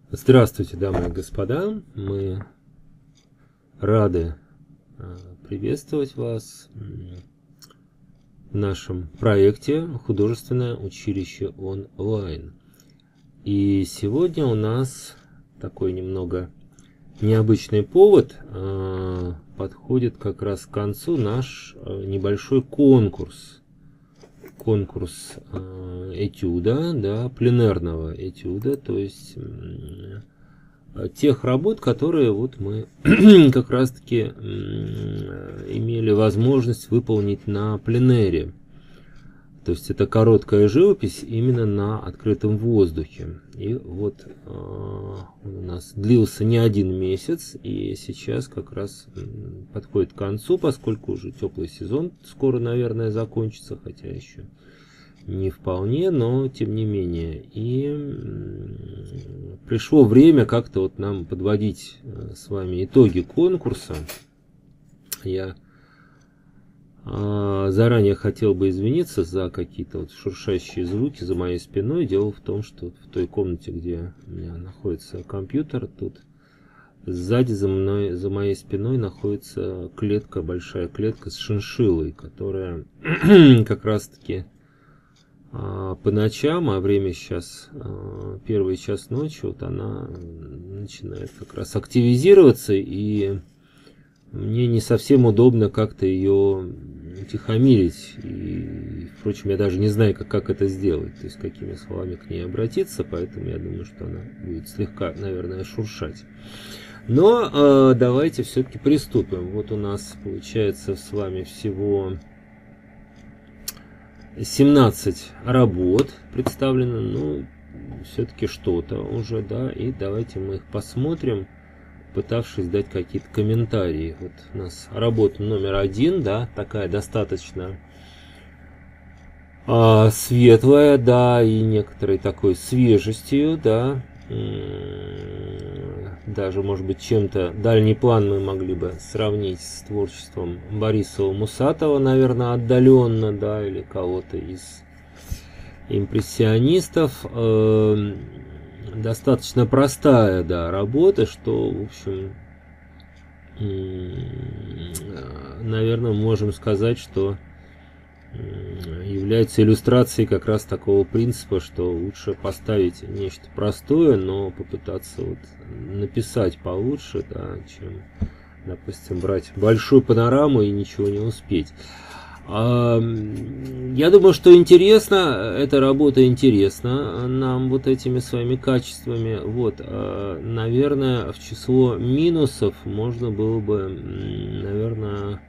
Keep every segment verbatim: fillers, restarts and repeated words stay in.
Здравствуйте, дамы и господа. Мы рады приветствовать вас в нашем проекте «Художественное училище онлайн». И сегодня у нас такой немного необычный повод. Подходит как раз к концу наш небольшой конкурс. Конкурс э, этюда, да, пленерного этюда, то есть э, тех работ, которые вот мы как раз-таки э, имели возможность выполнить на пленэре. То есть это короткая живопись именно на открытом воздухе. И вот э, он у нас длился не один месяц, и сейчас как раз подходит к концу, поскольку уже теплый сезон скоро, наверное, закончится, хотя еще не вполне, но тем не менее. И пришло время как-то вот нам подводить с вами итоги конкурса. Я заранее хотел бы извиниться за какие-то вот шуршащие звуки за моей спиной. Дело в том, что в той комнате, где у меня находится компьютер, тут сзади за мной, за моей спиной находится клетка, большая клетка с шиншиллой, которая как раз-таки по ночам, а время сейчас первый час ночи, вот она начинает как раз активизироваться, и мне не совсем удобно как-то ее утихомирить. И, впрочем, я даже не знаю, как, как это сделать, то есть какими словами к ней обратиться, поэтому я думаю, что она будет слегка, наверное, шуршать. Но э, давайте все-таки приступим. Вот у нас получается с вами всего семнадцать работ представлено, ну, все-таки что-то уже, да, и давайте мы их посмотрим, пытавшись дать какие-то комментарии. Вот у нас работа номер один, да, такая достаточно а, светлая, да, и некоторой такой свежестью, да, даже, может быть, чем-то дальний план мы могли бы сравнить с творчеством Борисова-Мусатова, наверное, отдаленно, да, или кого-то из импрессионистов. Э, достаточно простая, да, работа, что, в общем, наверное, можем сказать, что является иллюстрацией как раз такого принципа, что лучше поставить нечто простое, но попытаться вот написать получше, да, чем, допустим, брать большую панораму и ничего не успеть. А, я думаю, что интересно, эта работа интересна нам вот этими своими качествами. Вот, а, наверное, в число минусов можно было бы, наверное,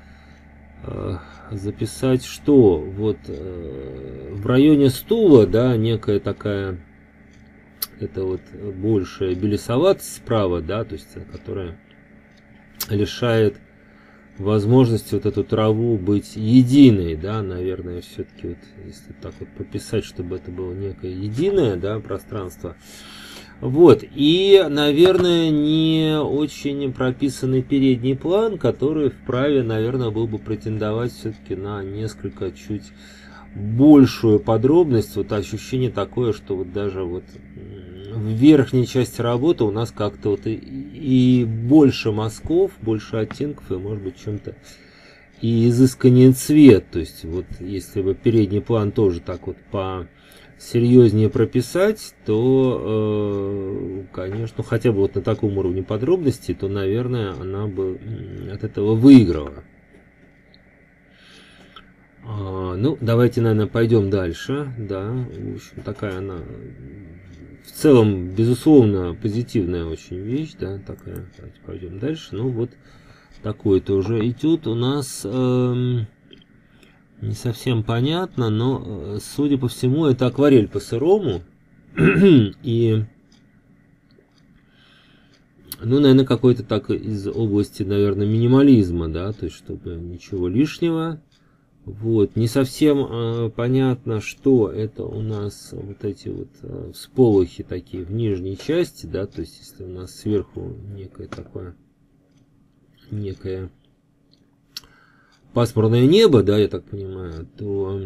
записать, что вот э, в районе стула, да, некая такая, это вот большая белесоватость справа, да, то есть которая лишает возможности вот эту траву быть единой, да, наверное, все-таки вот, если так вот пописать, чтобы это было некое единое, да, пространство. Вот, и, наверное, не очень прописанный передний план, который вправе, наверное, был бы претендовать все-таки на несколько чуть большую подробность. Вот ощущение такое, что вот даже вот в верхней части работы у нас как-то вот и, и больше мазков, больше оттенков, и, может быть, чем-то и изысканнее цвет. То есть, вот если бы передний план тоже так вот по серьезнее прописать, то, э, конечно, хотя бы вот на таком уровне подробностей, то, наверное, она бы от этого выиграла. А, ну, давайте, наверное, пойдем дальше. Да, в общем, такая она в целом, безусловно, позитивная очень вещь, да, такая. Давайте пойдем дальше. Ну, вот такой-то уже этюд у нас... Э, не совсем понятно, но, судя по всему, это акварель по-сырому. И, ну, наверное, какой-то так из области, наверное, минимализма, да, то есть, чтобы ничего лишнего. Вот, не совсем э, понятно, что это у нас вот эти вот э, всполохи такие в нижней части, да, то есть, если у нас сверху некое такое, некое пасмурное небо, да, я так понимаю, то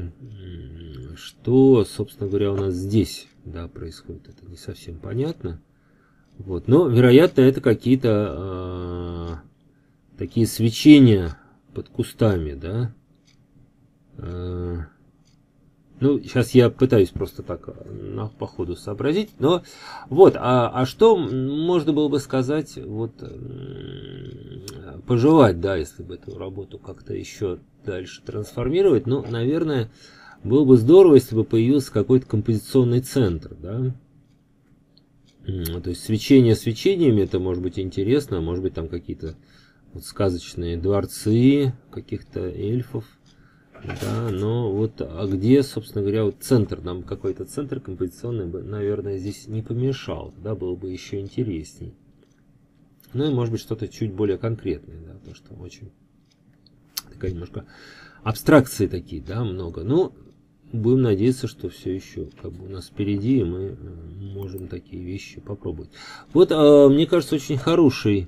что, собственно говоря, у нас здесь, да, происходит, это не совсем понятно. Вот. Но, вероятно, это какие-то э, такие свечения под кустами, да. Э, ну, сейчас я пытаюсь просто так на, по ходу сообразить. Но вот, а, а что можно было бы сказать, вот, э, пожелать, да, если бы эту работу как-то еще дальше трансформировать? Ну, наверное, было бы здорово, если бы появился какой-то композиционный центр, да. То есть свечение свечениями, это может быть интересно, а может быть там какие-то вот сказочные дворцы каких-то эльфов, да, но вот, а где, собственно говоря, вот центр, нам какой-то центр композиционный бы, наверное, здесь не помешал, да, было бы еще интересней. Ну и может быть что-то чуть более конкретное, да, потому что очень такая немножко абстракции такие, да, много, но будем надеяться, что все еще как бы у нас впереди, и мы можем такие вещи попробовать. Вот, мне кажется, очень хороший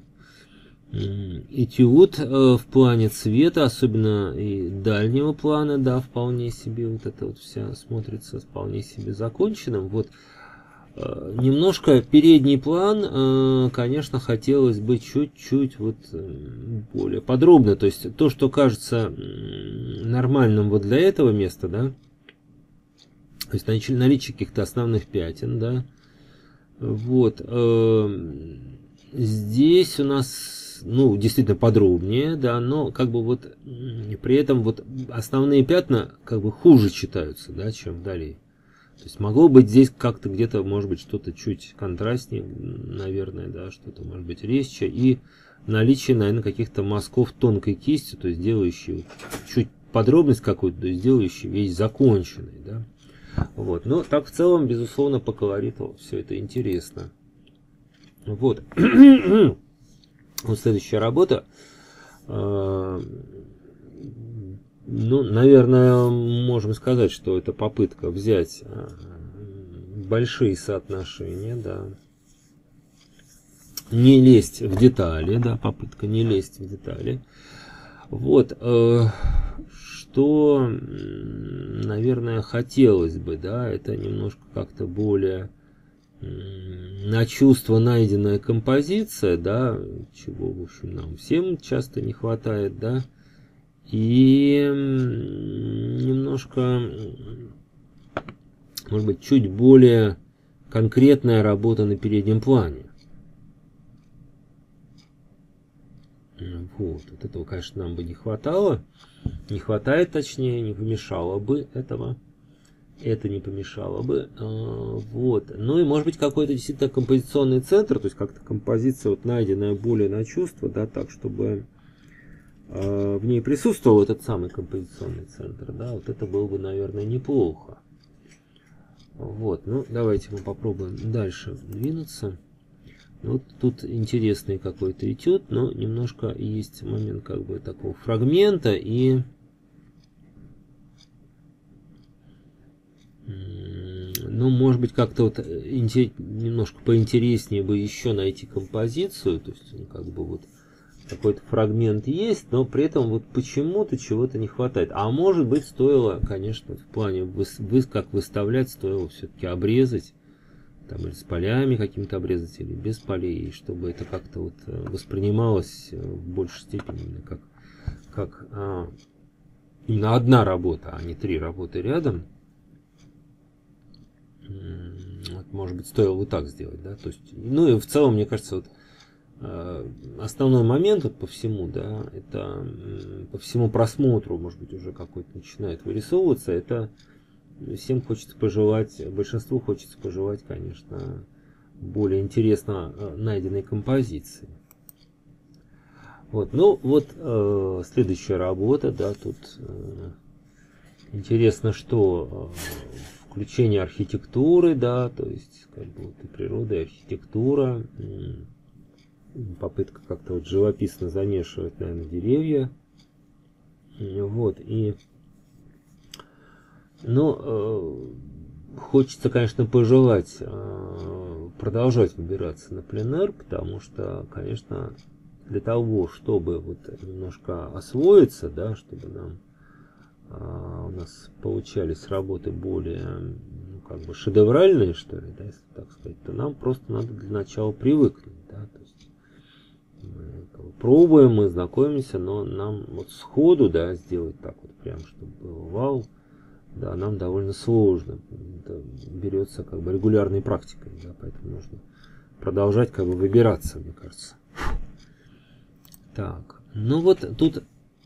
этюд в плане цвета, особенно и дальнего плана, да, вполне себе вот это вот вся смотрится вполне себе законченным. Вот немножко передний план, конечно, хотелось бы чуть-чуть вот более подробно, то есть то, что кажется нормальным вот для этого места, да, то есть наличие каких-то основных пятен, да. Вот. Здесь у нас, ну, действительно подробнее, да, но как бы вот при этом вот основные пятна как бы хуже читаются, да, чем вдали. То есть могло быть здесь как-то где-то, может быть, что-то чуть контрастнее, наверное, да, что-то может быть резче. И наличие, наверное, каких-то мазков тонкой кистью, то есть делающие чуть подробность какую-то, то есть делающие вещь законченной, да. Вот. Но так в целом, безусловно, по колориту все это интересно. Вот. Вот следующая работа. Ну, наверное, можем сказать, что это попытка взять большие соотношения, да. Не лезть в детали, да, попытка не лезть в детали. Вот. Что, наверное, хотелось бы, да, это немножко как-то более на чувство найденная композиция, да, чего, в общем, нам всем часто не хватает, да, и немножко, может быть, чуть более конкретная работа на переднем плане. Вот, вот этого, конечно, нам бы не хватало. Не хватает, точнее, не помешало бы этого. Это не помешало бы. Вот. Ну и может быть какой-то действительно композиционный центр, то есть как-то композиция вот найденная более на чувство, да, так, чтобы в ней присутствовал этот самый композиционный центр, да, вот это было бы, наверное, неплохо. Вот, ну давайте мы попробуем дальше двинуться. Вот тут интересный какой-то этюд, но немножко есть момент как бы такого фрагмента, и ну, может быть, как-то вот немножко поинтереснее бы еще найти композицию, то есть ну, как бы вот какой-то фрагмент есть, но при этом вот почему-то чего-то не хватает. А может быть, стоило, конечно, в плане вы, вы, как выставлять, стоило все-таки обрезать. Там, или с полями каким-то обрезать, или без полей, чтобы это как-то вот воспринималось в большей степени как, как а, именно одна работа, а не три работы рядом. Вот, может быть, стоило вот так сделать, да, то есть, ну и в целом, мне кажется, вот основной момент вот по всему, да, это по всему просмотру, может быть, уже какой-то начинает вырисовываться, это всем хочется пожелать, большинству хочется пожелать, конечно, более интересно найденной композиции. Вот, ну вот э, следующая работа, да, тут э, интересно, что э, включение архитектуры, да, то есть как бы вот и природа, и архитектура, э, попытка как-то вот живописно замешивать, наверное, деревья, э, вот, и ну, э, хочется, конечно, пожелать э, продолжать выбираться на пленэр, потому что, конечно, для того, чтобы вот немножко освоиться, да, чтобы нам э, у нас получались работы более, ну, как бы шедевральные, что ли, да, если так сказать, то нам просто надо для начала привыкнуть, да, то есть мы как бы пробуем, мы знакомимся, но нам вот сходу, да, сделать так вот прям, чтобы был вау, да, нам довольно сложно. Это берется как бы регулярной практикой, да, поэтому нужно продолжать как бы выбираться, мне кажется. Так, ну вот тут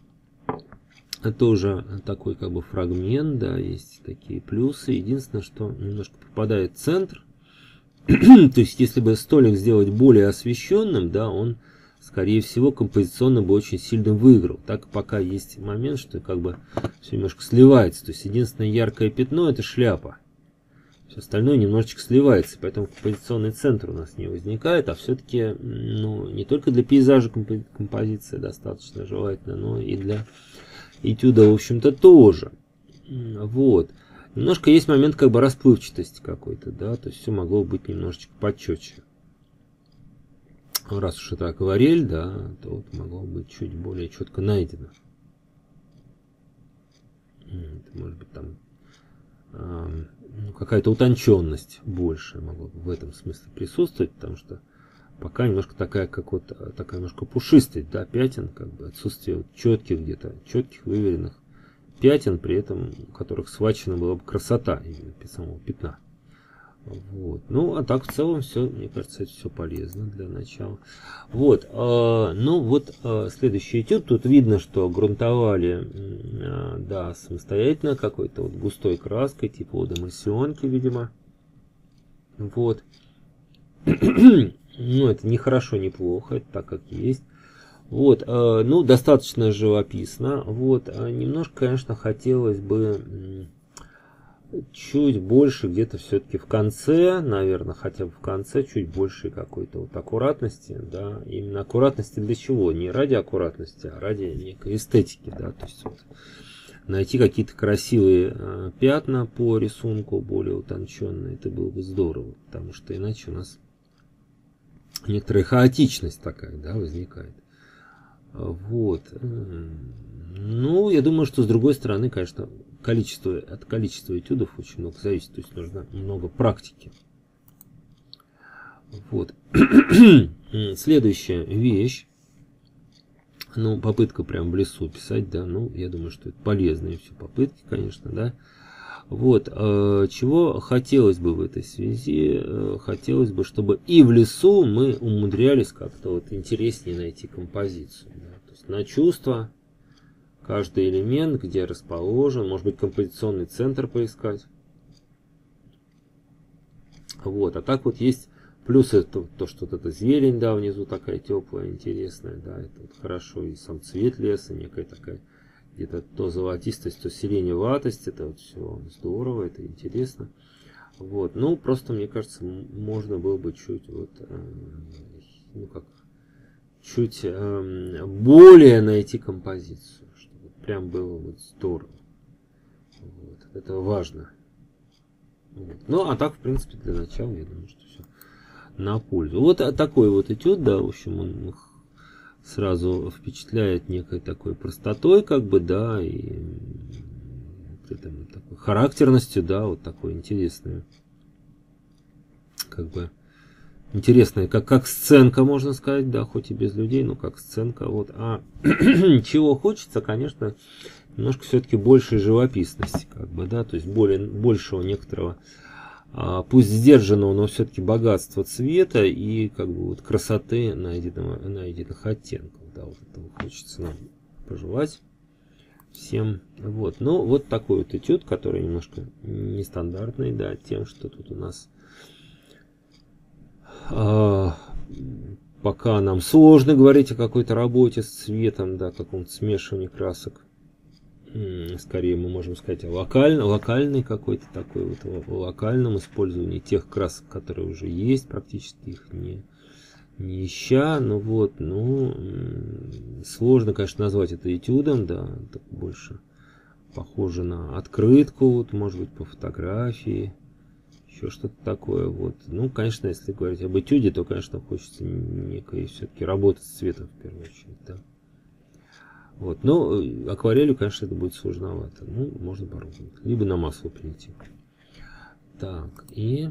тоже такой как бы фрагмент, да, есть такие плюсы. Единственное, что немножко попадает в центр. То есть, если бы столик сделать более освещенным, да, он, скорее всего, композиционно бы очень сильно выиграл. Так пока есть момент, что как бы все немножко сливается. То есть, единственное яркое пятно — это шляпа. Все остальное немножечко сливается, поэтому композиционный центр у нас не возникает, а все-таки, ну, не только для пейзажа композиция достаточно желательно, но и для этюда, в общем-то, тоже. Вот. Немножко есть момент как бы расплывчатости какой-то, да, то есть все могло быть немножечко почетче. Раз уж это акварель, да, то вот могло быть чуть более четко найдено. Это может быть там э, ну, какая-то утонченность больше могла бы в этом смысле присутствовать, потому что пока немножко такая, как вот, такая немножко пушистость, да, пятен, как бы отсутствие вот четких где-то, четких выверенных пятен, при этом у которых схвачена была бы красота именно самого пятна. Вот. Ну, а так в целом все, мне кажется, это все полезно для начала. Вот, э, ну вот э, следующий этюд, тут видно, что грунтовали, э, да, самостоятельно какой-то вот густой краской, типа водомассионки, видимо. Вот. Ну, это не хорошо, не плохо, это так как есть. Вот, э, ну, достаточно живописно. Вот, а немножко, конечно, хотелось бы чуть больше где-то все-таки в конце, наверное, хотя бы в конце, чуть больше какой-то вот аккуратности, да. Именно аккуратности для чего? Не ради аккуратности, а ради некой эстетики, да. То есть вот найти какие-то красивые э, пятна по рисунку, более утонченные, это было бы здорово, потому что иначе у нас некоторая хаотичность такая, да, возникает. Вот. Ну, я думаю, что с другой стороны, конечно, количество, от количества этюдов очень много зависит, то есть нужно много практики. Вот. Следующая вещь. Ну, попытка прям в лесу писать, да, ну, я думаю, что это полезные все попытки, конечно, да. Вот, э, чего хотелось бы в этой связи, э, хотелось бы, чтобы и в лесу мы умудрялись как-то вот интереснее найти композицию, да? То есть на чувство, каждый элемент, где расположен, может быть, композиционный центр поискать. Вот, а так вот есть плюсы, то, то что вот эта зелень, да, внизу такая теплая, интересная, да, это вот хорошо, и сам цвет леса, некая такая, где-то то золотистость, то сиреневатость, это вот все здорово, это интересно. Вот, ну, просто, мне кажется, можно было бы чуть вот, э, ну как, чуть э, более найти композицию, чтобы прям было вот здорово. Вот, это важно. Вот. Ну, а так, в принципе, для начала, я думаю, что все на пользу. Вот такой вот этюд, да, в общем, он сразу впечатляет некой такой простотой, как бы, да, и там, такой характерностью, да, вот такой интересной, как бы, интересная, как, как сценка, можно сказать, да, хоть и без людей, но как сценка, вот. А чего хочется, конечно, немножко все-таки большей живописности, как бы, да, то есть более, большего некоторого, а, пусть сдержанного, но все-таки богатства цвета и как бы вот красоты найденного, найденных оттенков, да, вот этого хочется нам пожелать всем. Вот, ну вот такой вот этюд, который немножко нестандартный, да, тем, что тут у нас а, пока нам сложно говорить о какой-то работе с цветом, да, каком-то смешивании красок. Скорее мы можем сказать о локаль, локальной какой-то такой вот локальном использовании тех красок, которые уже есть, практически их не, не ища. Ну вот, ну сложно, конечно, назвать это этюдом, да, так больше похоже на открытку, вот, может быть, по фотографии, еще что-то такое. Вот. Ну, конечно, если говорить об этюде, то, конечно, хочется некой все-таки работать с цветом в первую очередь, да. Вот, но акварелью, конечно, это будет сложновато. Ну, можно попробовать. Либо на масло перейти. Так, и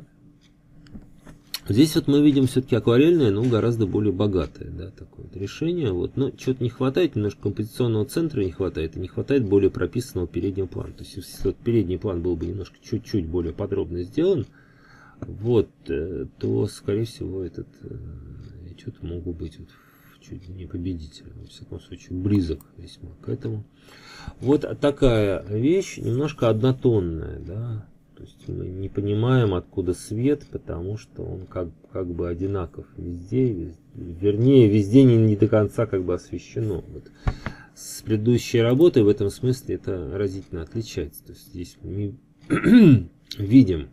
здесь вот мы видим все-таки акварельное, но гораздо более богатое, да, такое вот решение. Вот, но чего-то не хватает, немножко композиционного центра не хватает, и не хватает более прописанного переднего плана. То есть, если вот передний план был бы немножко чуть-чуть более подробно сделан, вот, то, скорее всего, этот этюд мог бы быть вот чуть не победителем, во всяком случае, близок весьма к этому. Вот такая вещь, немножко однотонная, да. То есть мы не понимаем, откуда свет, потому что он как, как бы одинаков везде, везде, вернее, везде не, не до конца как бы освещено. Вот. С предыдущей работой в этом смысле это разительно отличается. То есть здесь мы видим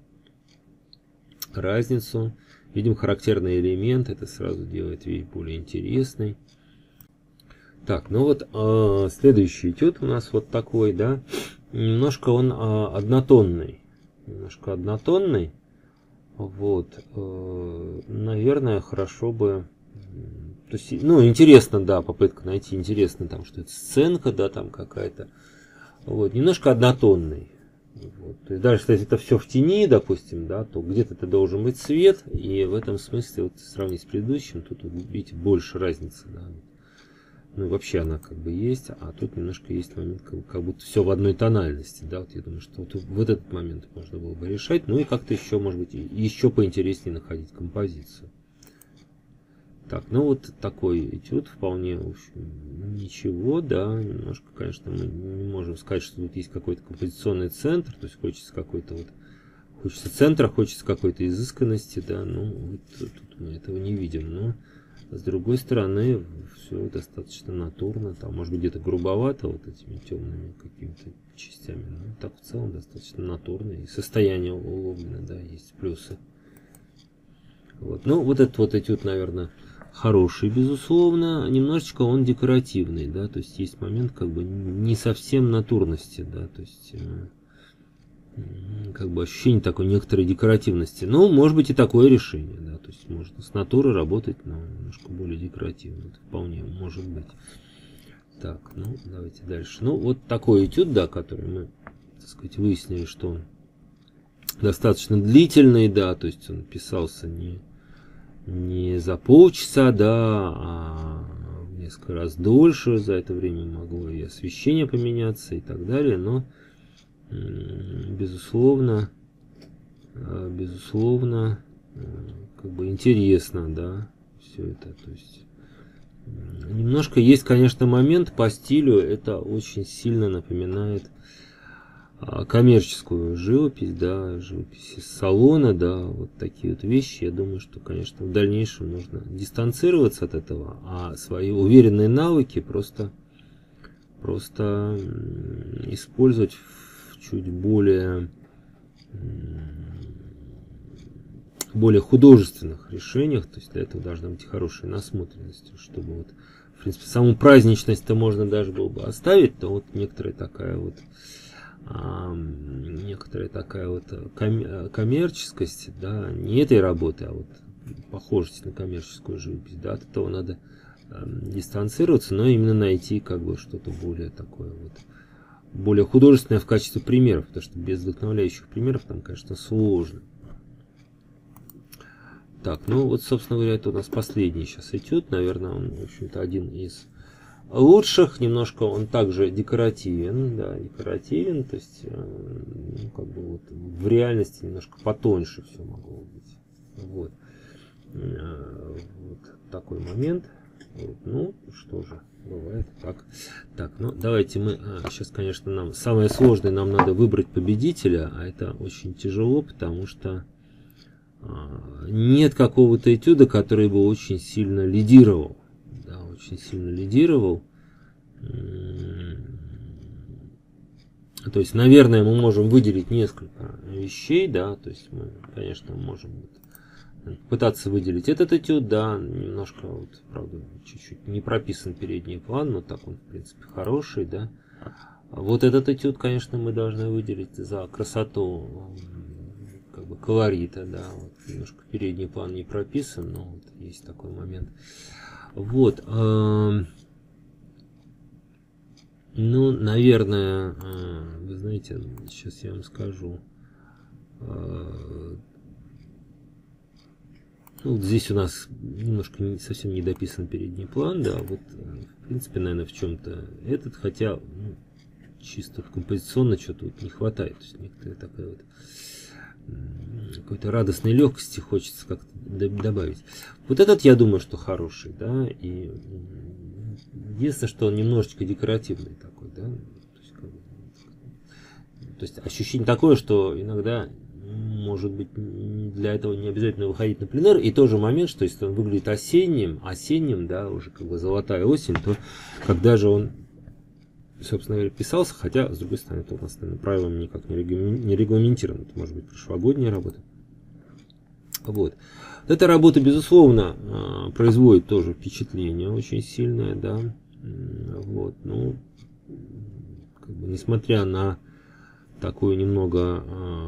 разницу, видим характерный элемент, это сразу делает вещь более интересной. Так, ну вот э, следующий этюд у нас вот такой, да, немножко он э, однотонный. Немножко однотонный, вот, э, наверное, хорошо бы, то есть, ну, интересно, да, попытка найти, интересно, там, что это сценка, да, там какая-то, вот, немножко однотонный, вот, то есть, даже если это все в тени, допустим, да, то где-то это должен быть свет, и в этом смысле, вот, сравнить с предыдущим, тут, видите, больше разницы, да. Ну, вообще она как бы есть, а тут немножко есть момент, как, как будто все в одной тональности, да, вот я думаю, что вот в этот момент можно было бы решать, ну и как-то еще, может быть, еще поинтереснее находить композицию. Так, ну вот такой этюд вполне, в общем, ничего, да, немножко, конечно, мы не можем сказать, что тут есть какой-то композиционный центр, то есть хочется какой-то вот, хочется центра, хочется какой-то изысканности, да, ну, вот тут мы этого не видим, но с другой стороны, все достаточно натурно, там, может быть, где-то грубовато вот этими темными какими-то частями, но так в целом достаточно натурно, и состояние уловлено, да, есть плюсы. Вот. Ну, вот этот вот этюд, наверное, хороший, безусловно, немножечко он декоративный, да, то есть есть момент как бы не совсем натурности, да, то есть как бы ощущение такой некоторой декоративности. Ну, может быть и такое решение, да, то есть можно с натуры работать, но немножко более декоративно, это вполне может быть. Так, ну, давайте дальше. Ну, вот такой этюд, да, который мы, так сказать, выяснили, что он достаточно длительный, да, то есть он писался не, не за полчаса, да, а несколько раз дольше, за это время могло и освещение поменяться и так далее, но безусловно, безусловно, как бы интересно, да, все это, то есть немножко есть, конечно, момент по стилю, это очень сильно напоминает коммерческую живопись, да, живопись из салона, да, вот такие вот вещи. Я думаю, что, конечно, в дальнейшем нужно дистанцироваться от этого, а свои уверенные навыки просто, просто использовать в чуть более, более художественных решениях. То есть для этого должна быть хорошая насмотренность, чтобы вот, в принципе, саму праздничность-то можно даже было бы оставить, то вот некоторая такая вот А, некоторая такая вот коммерческость, да, не этой работы, а вот похожесть на коммерческую живопись, да, от этого надо э, дистанцироваться, но именно найти как бы что-то более такое вот, более художественное в качестве примеров, потому что без вдохновляющих примеров там, конечно, сложно. Так, ну вот, собственно говоря, это у нас последний сейчас этюд, наверное, он, в общем-то, один из лучших, немножко он также декоративен, да, декоративен, то есть, ну, как бы вот в реальности немножко потоньше все могло быть. Вот, вот такой момент. Вот. Ну, что же, бывает так. Так, ну, давайте мы, а, сейчас, конечно, нам, самое сложное, нам надо выбрать победителя, а это очень тяжело, потому что а, нет какого-то этюда, который бы очень сильно лидировал. Очень сильно лидировал. То есть, наверное, мы можем выделить несколько вещей, да, то есть мы, конечно, можем пытаться выделить этот этюд, да, немножко, вот, правда, чуть-чуть не прописан передний план, но так он, в принципе, хороший, да. Вот этот этюд, конечно, мы должны выделить за красоту, как бы, колорита, да, вот, немножко передний план не прописан, но вот есть такой момент. Вот, э, ну, наверное, э, вы знаете, сейчас я вам скажу, Ну, вот здесь у нас немножко не, совсем не дописан передний план, да, вот, в принципе, наверное, в чем-то этот, хотя, ну, чисто композиционно что-то вот не хватает, то есть некоторая такая вот какой-то радостной легкости хочется как-то добавить. Вот этот, я думаю, что хороший, да, и единственное, что он немножечко декоративный такой, да, то есть, как бы, то есть ощущение такое, что иногда, может быть, для этого не обязательно выходить на пленэр, и тот же момент, что если он выглядит осенним, осенним, да, уже как бы золотая осень, то когда же он, собственно говоря, писался, хотя, с другой стороны, это у нас, наверное, правилами никак не регламентировано, это может быть прошлогодняя работа. Вот. Эта работа, безусловно, производит тоже впечатление очень сильное, да, вот, ну, как бы, несмотря на такую немного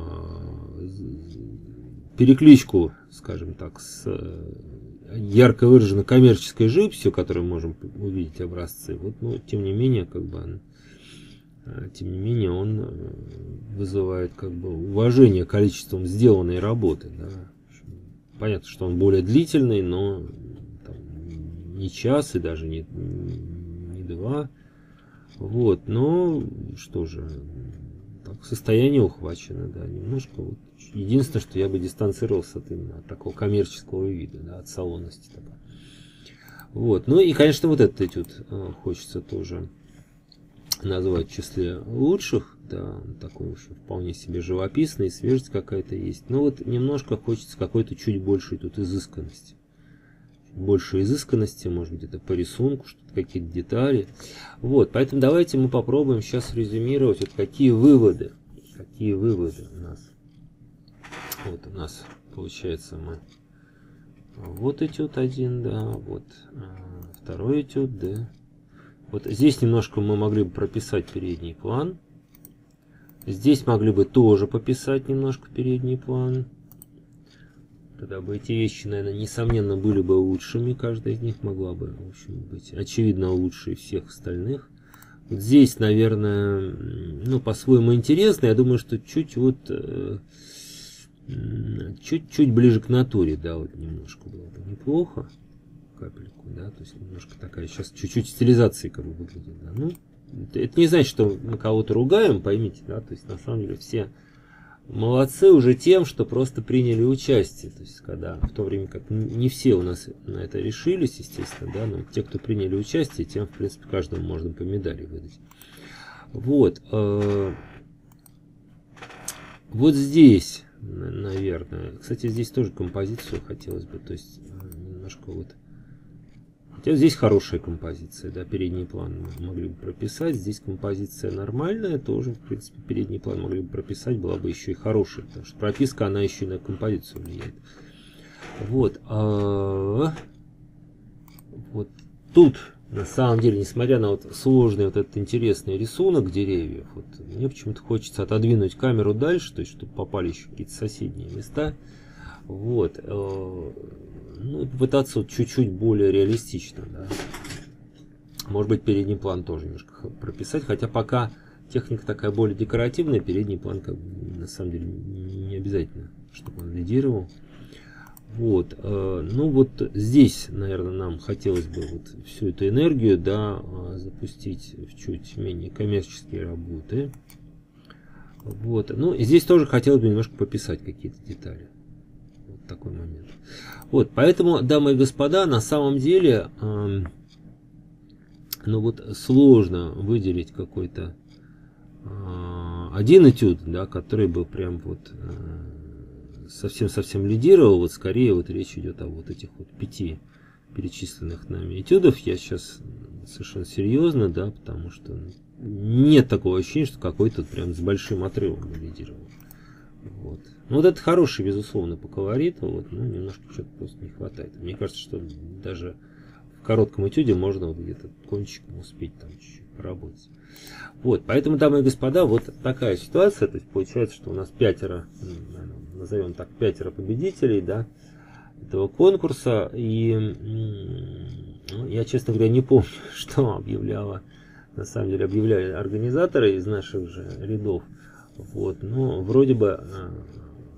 перекличку, скажем так, с ярко выраженной коммерческой живописью, которую мы можем увидеть образцы, вот, но тем не менее, как бы, тем не менее, он вызывает как бы уважение количеством сделанной работы. Да. Понятно, что он более длительный, но там, не час и даже не, не два. Вот, но что же, так, состояние ухвачено, да, немножко. Вот. Единственное, что я бы дистанцировался от именно от такого коммерческого вида, да, от салонности. Такой. Вот, ну и, конечно, вот этот этюд э, хочется тоже назвать в числе лучших, да, такой уж вполне себе живописный, свежесть какая-то есть. Но вот немножко хочется какой-то чуть большей тут изысканности. Больше изысканности, может быть, это по рисунку, что-то, какие-то детали. Вот, поэтому давайте мы попробуем сейчас резюмировать, вот какие выводы, какие выводы у нас. Вот у нас получается мы вот этюд один, да, вот второй этюд, да. Вот здесь немножко мы могли бы прописать передний план. Здесь могли бы тоже пописать немножко передний план. Тогда бы эти вещи, наверное, несомненно, были бы лучшими. Каждая из них могла бы, в общем, быть очевидно лучше всех остальных. Вот здесь, наверное, ну, по-своему интересно. Я думаю, что чуть вот чуть-чуть ближе к натуре, да, вот немножко было бы неплохо. Капельку, да, то есть немножко такая сейчас чуть-чуть стилизация как бы выглядит, да. Ну, это, это не значит, что мы кого-то ругаем, поймите, да, то есть на самом деле все молодцы уже тем, что просто приняли участие, то есть когда в то время как не все у нас на это решились, естественно, да, но те, кто приняли участие, тем, в принципе, каждому можно по медали выдать. Вот, э, вот здесь, наверное, кстати, здесь тоже композицию хотелось бы, то есть немножко вот. Хотя здесь хорошая композиция, да, передний план мы могли бы прописать, здесь композиция нормальная, тоже, в принципе, передний план могли бы прописать, была бы еще и хорошая, потому что прописка, она еще и на композицию влияет. Вот, а, вот тут, на самом деле, несмотря на вот сложный вот этот интересный рисунок деревьев, вот, мне почему-то хочется отодвинуть камеру дальше, то есть, чтобы попали еще какие-то соседние места, вот, ну, попытаться вот чуть-чуть более реалистично, да. Может быть, передний план тоже немножко прописать, хотя пока техника такая более декоративная, передний план как бы, на самом деле не обязательно, чтобы он лидировал. Вот, ну вот здесь, наверное, нам хотелось бы вот всю эту энергию, да, запустить в чуть менее коммерческие работы. Вот, ну и здесь тоже хотелось бы немножко пописать какие-то детали. Вот такой момент. Вот, поэтому, дамы и господа, на самом деле, э, ну вот сложно выделить какой-то э, один этюд, да, который бы прям вот совсем-совсем э, лидировал. Вот скорее вот речь идет о вот этих вот пяти перечисленных нами этюдов. Я сейчас совершенно серьезно, да, потому что нет такого ощущения, что какой-то прям с большим отрывом лидировал. Вот. Ну, вот это хороший, безусловно, по колориту, вот, ну, немножко что-то просто не хватает. Мне кажется, что даже в коротком этюде можно вот где-то кончиком успеть там чуть-чуть поработать. Вот, поэтому, дамы и господа, вот такая ситуация, то есть получается, что у нас пятеро, назовем так, пятеро победителей, да, этого конкурса, и ну, я, честно говоря, не помню, что объявляла, на самом деле, объявляли организаторы из наших же рядов. Вот, но вроде бы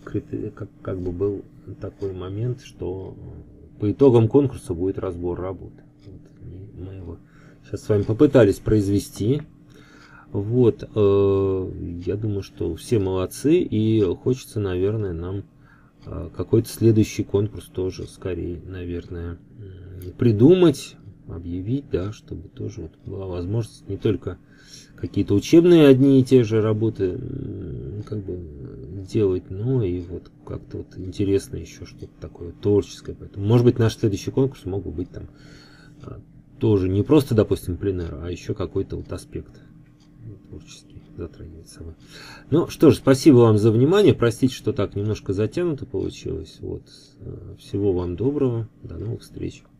как, как бы был такой момент, что по итогам конкурса будет разбор работы. Вот, мы его сейчас с вами попытались произвести. Вот, э, я думаю, что все молодцы, и хочется, наверное, нам э, какой-то следующий конкурс тоже скорее, наверное, придумать, объявить, да, чтобы тоже вот была возможность не только какие-то учебные одни и те же работы как бы делать, но и вот как-то вот интересно еще что-то такое творческое. Поэтому, может быть, наш следующий конкурс мог бы быть там тоже не просто, допустим, пленэр, а еще какой-то вот аспект творческий затрагивать собой. Ну что ж, спасибо вам за внимание. Простите, что так немножко затянуто получилось. Вот. Всего вам доброго. До новых встреч.